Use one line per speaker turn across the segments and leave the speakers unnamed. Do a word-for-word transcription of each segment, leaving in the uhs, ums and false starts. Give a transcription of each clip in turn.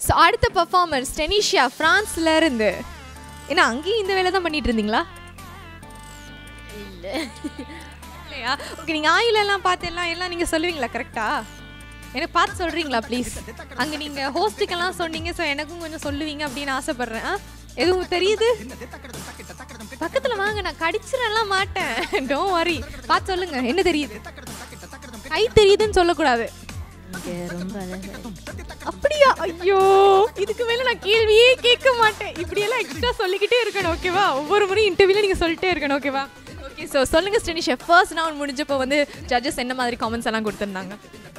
So அடுத்த performance டெனிஷியா ஃப்ரான்ஸ்ல இருந்து. ஏன்னா அங்கேயும் இந்த வேலை தான் பண்ணிட்டு இருந்தீங்களா?
இல்லை
இல்லையா? ஓகே, நீங்கள் ஆயிலெல்லாம் பார்த்து எல்லாம் எல்லாம் நீங்கள் சொல்லுவீங்களா கரெக்டாக? எனக்கு பார்த்து சொல்கிறீங்களா ப்ளீஸ்? அங்கே நீங்கள் ஹோஸ்ட்டுக்கெல்லாம் சொன்னீங்க, ஸோ எனக்கும் கொஞ்சம் சொல்லுவீங்க அப்படின்னு ஆசைப்பட்றேன். எதுவும் தெரியுது? பக்கத்தில் வாங்க, நான் கடிச்சிடலாம் மாட்டேன். டோன்ட் வரி, பார்த்து சொல்லுங்க. என்ன தெரியுது? கை தெரியுதுன்னு சொல்லக்கூடாது.
ரொம்ப
அப்படியா? ஐயோ, இதுக்கு மேலே நான் கேள்வியே கேட்க மாட்டேன். இப்படியெல்லாம் எக்ஸ்ட்ரா சொல்லிக்கிட்டே இருக்கணும், ஓகேவா? ஒவ்வொரு முறையும் இன்டர்வியூல நீங்கள் சொல்லிட்டே இருக்கணும், ஓகேவா? ஓகே, ஸோ சொல்லுங்கள் ஸ்டெனிஷா, ஃபர்ஸ்ட் ரவுண்ட் முடிஞ்சப்போ வந்து ஜட்ஜஸ் என்ன மாதிரி காமெண்ட்ஸ் எல்லாம் கொடுத்துருந்தாங்க?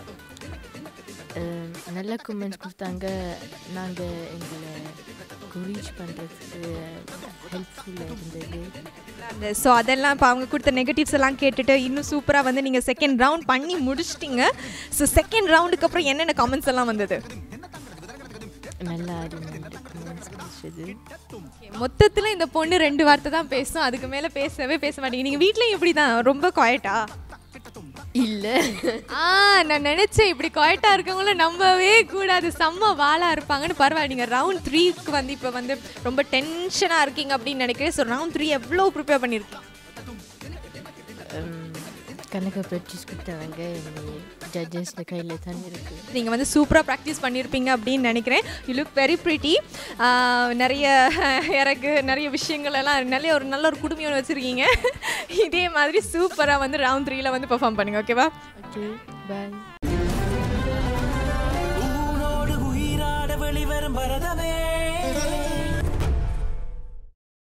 நல்ல கமெண்ட்ஸ் கொடுத்தாங்க. நாங்கள் எங்களை ரீச் பண்ணுறதுக்கு ஹெல்ப்ஃபுல்லாக இருந்தது.
ஸோ அதெல்லாம் இப்போ அவங்க கொடுத்த நெகட்டிவ்ஸ் எல்லாம் கேட்டுட்டு இன்னும் சூப்பராக வந்து நீங்கள் செகண்ட் ரவுண்ட் பண்ணி முடிச்சிட்டிங்க. ஸோ செகண்ட் ரவுண்டுக்கு அப்புறம் என்னென்ன கமெண்ட்ஸ் எல்லாம் வந்தது?
நல்லா இருந்தது.
மொத்தத்தில் இந்த பொண்ணு ரெண்டு வார்த்தை தான் பேசும், அதுக்கு மேலே பேசவே பேச மாட்டேங்க. நீங்கள் வீட்லேயும் இப்படி தான் ரொம்ப குவாய்ட்டா?
இல்லை,
ஆ நான் நினச்சேன் இப்படி குவாய்ட்டாக இருக்கவங்கள நம்பவே கூடாது, செம்ம வாளாக இருப்பாங்கன்னு. பரவாயில்ல, நீங்கள் ரவுண்ட் த்ரீக்கு வந்து இப்போ வந்து ரொம்ப டென்ஷனாக இருக்கீங்க அப்படின்னு நினைக்கிறேன். ஸோ ரவுண்ட் த்ரீ எவ்வளோ ப்ரிப்பேர் பண்ணியிருக்கீங்க?
கணக்கை ப்ராக்டிஸ் கொடுத்தாங்க. ஜட்ஜஸ் கையில் தான் இருக்குது.
நீங்கள் வந்து சூப்பராக ப்ராக்டிஸ் பண்ணியிருப்பீங்க அப்படின்னு நினைக்கிறேன். You look very pretty. நிறைய இறகு நிறைய விஷயங்கள் எல்லாம் நல்ல ஒரு நல்ல ஒரு குடுமையோடு வச்சுருக்கீங்க. இதே மாதிரி சூப்பராக வந்து ரவுண்ட் த்ரீயில் வந்து பெர்ஃபார்ம் பண்ணுங்கள், ஓகேவா?
ஓகே, பாய்.